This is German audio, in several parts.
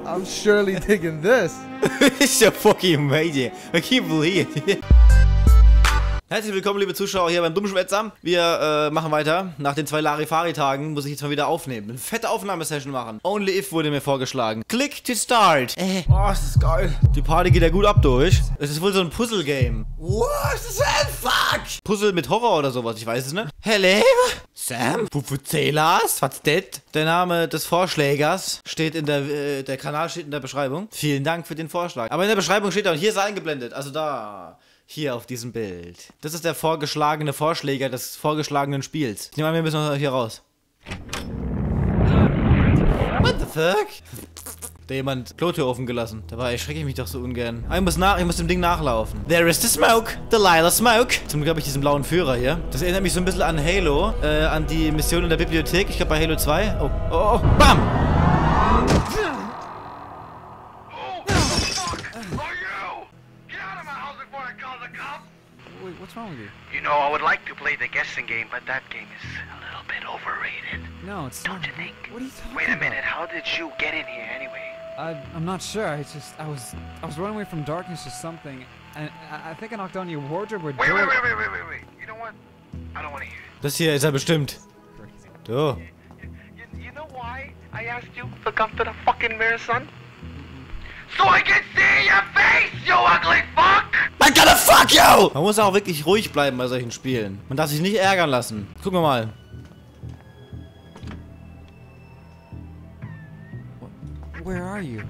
I'm surely digging this. It's so fucking amazing. I can't believe it. Herzlich willkommen, liebe Zuschauer, hier beim Dummschwätzer. Wir machen weiter. Nach den 2 Larifari-Tagen muss ich jetzt mal wieder aufnehmen. Eine fette Aufnahmesession machen. Only If wurde mir vorgeschlagen. Click to start. Oh, das ist geil. Die Party geht ja gut ab durch. Es ist wohl so ein Puzzle-Game. What is that? Fuck! Puzzle mit Horror oder sowas, ich weiß es nicht. Hello? Sam? Pufuzelas? Was det? Der Name des Vorschlägers steht in der Kanal steht in der Beschreibung. Vielen Dank für den Vorschlag. Aber in der Beschreibung steht auch, hier ist er eingeblendet. Also da. Hier auf diesem Bild. Das ist der vorgeschlagene Vorschläger des vorgeschlagenen Spiels. Ich nehme an, wir müssen hier raus. What the fuck? Da jemand Klotür offen gelassen. Dabei erschrecke ich mich doch so ungern. Ich muss dem Ding nachlaufen. There is the smoke. Delilah Smoke. Zum Glück habe ich diesen blauen Führer hier. Das erinnert mich so ein bisschen an Halo. An die Mission in der Bibliothek. Ich glaube bei Halo 2. Oh, oh, oh. Bam! Wait, what's wrong with you? You know, I would like to play the guessing game, but that game is a little bit overrated. No, it's Don't not. you think? What are you talking Wait a about? minute, how did you get in here anyway? I'm not sure. I was running away from darkness or something, and I think I knocked on your wardrobe or Wait, door. wait. You know what? I don't want to hear it. Das hier ist er bestimmt. Du. You know why I asked you to come to the fucking mirror, son? So I can see your face, you ugly fuck! I'm gonna fuck you! Man muss auch wirklich ruhig bleiben bei solchen Spielen. Man darf sich nicht ärgern lassen. Gucken wir mal. Where are you?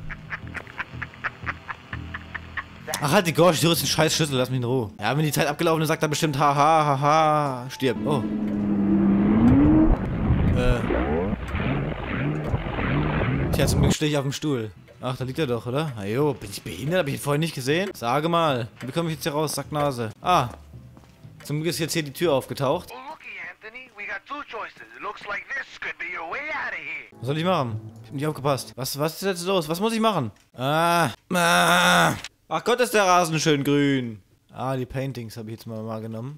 Ach halt die Gosh, du hast den scheiß Schlüssel, lass mich in Ruhe. Ja, wenn die Zeit abgelaufen ist, sagt er bestimmt haha, haha, stirb. Oh. Tja, zum Glück stehe ich auf dem Stuhl. Ach, da liegt er doch, oder? Ajo, bin ich behindert? Hab ich ihn vorher nicht gesehen? Sage mal. Wie komme ich jetzt hier raus? Sacknase. Ah. Zum Glück ist jetzt hier die Tür aufgetaucht. Well, looky, Anthony, we got 2 choices. It looks like this could be your way out of here. Was soll ich machen? Ich hab nicht aufgepasst. Was ist jetzt los? Was muss ich machen? Ach Gott, ist der Rasen schön grün. Ah, die Paintings habe ich jetzt mal genommen.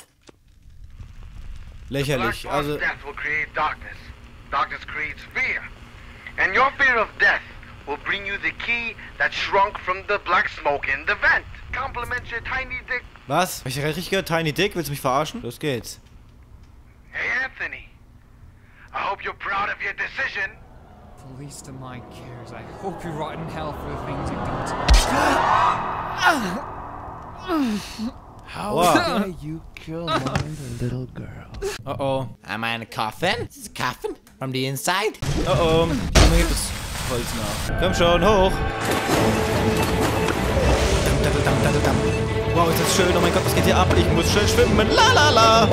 Lächerlich. Black Also, death will create darkness. Darkness creates fear. And your fear of death will bring you the key that shrunk from the black smoke in the vent. Compliment your tiny dick. was? Hab ich richtig gehört? Tiny Dick? Willst du mich verarschen? Los geht's. Hey, Anthony. I hope you're proud of your decision. The least of my cares. I hope you rot in hell for the things you've done. How dare you kill my little girl? oh. Am I in a coffin? Is this a coffin? From the inside? Oh. Mir gibt es Holz nach. Komm schon, hoch. Wow, ist das schön. Oh mein Gott, was geht hier ab? Ich muss schnell schwimmen. La la la.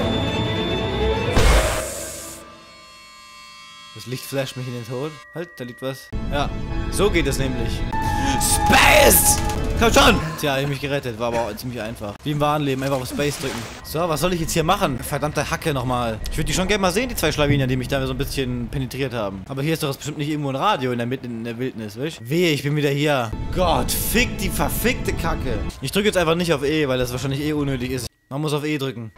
Das Licht flasht mich in den Tod. Halt, da liegt was. Ja, so geht es nämlich. Space! Komm schon! Tja, ich hab mich gerettet. War aber auch ziemlich einfach. Wie im wahren Leben. Einfach auf Space drücken. So, was soll ich jetzt hier machen? Verdammte Hacke nochmal. Ich würde die schon gerne mal sehen, die 2 Schlawiner, die mich da so ein bisschen penetriert haben. Aber hier ist doch bestimmt nicht irgendwo ein Radio mitten in der Wildnis, weißt? Wehe, ich bin wieder hier. Gott, fick die verfickte Kacke. Ich drücke jetzt einfach nicht auf E, weil das wahrscheinlich eh unnötig ist. Man muss auf E drücken.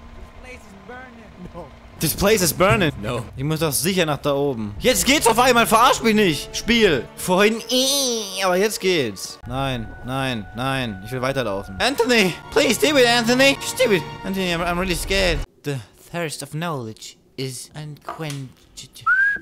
This place is burning. No. Ich muss doch sicher nach da oben. Jetzt geht's auf einmal. Verarsch mich nicht. Spiel. Vorhin. Aber jetzt geht's. Nein. Ich will weiterlaufen. Anthony. Please do it, Anthony. Just do it. Anthony, I'm really scared. The thirst of knowledge is unquenchable.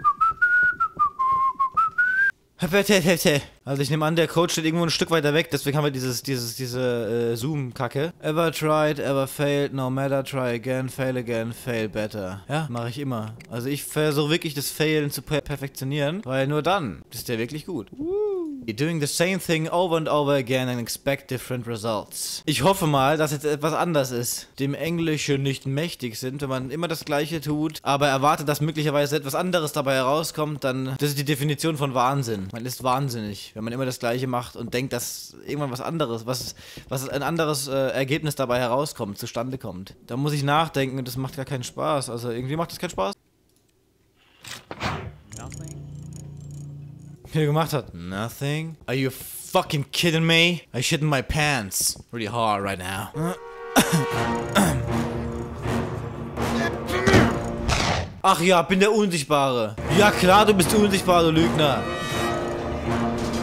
Also ich nehme an, der Code steht irgendwo ein Stück weiter weg, deswegen haben wir diese Zoom-Kacke. Ever tried, ever failed, no matter, try again, fail better. Ja, mache ich immer. Also ich versuche wirklich das Failen zu perfektionieren, weil nur dann ist der wirklich gut. You're doing the same thing over and over again and expect different results. Ich hoffe mal, dass jetzt etwas anders ist. Dem Englischen nicht mächtig sind, wenn man immer das Gleiche tut, aber erwartet, dass möglicherweise etwas anderes dabei herauskommt, dann, das ist die Definition von Wahnsinn. Man ist wahnsinnig, wenn man immer das Gleiche macht und denkt, dass irgendwann was anderes, was ein anderes Ergebnis dabei herauskommt, zustande kommt. Da muss ich nachdenken und das macht gar keinen Spaß. Also irgendwie macht das keinen Spaß. Wie er gemacht hat. Nothing? Are you fucking kidding me? I shit in my pants. Really hard right now. Ach ja, bin der Unsichtbare. Ja klar, du bist unsichtbar, du Lügner.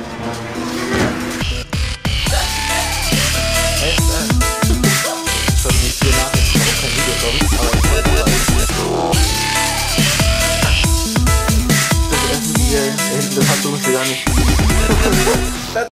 das hast du uns ja gar nicht.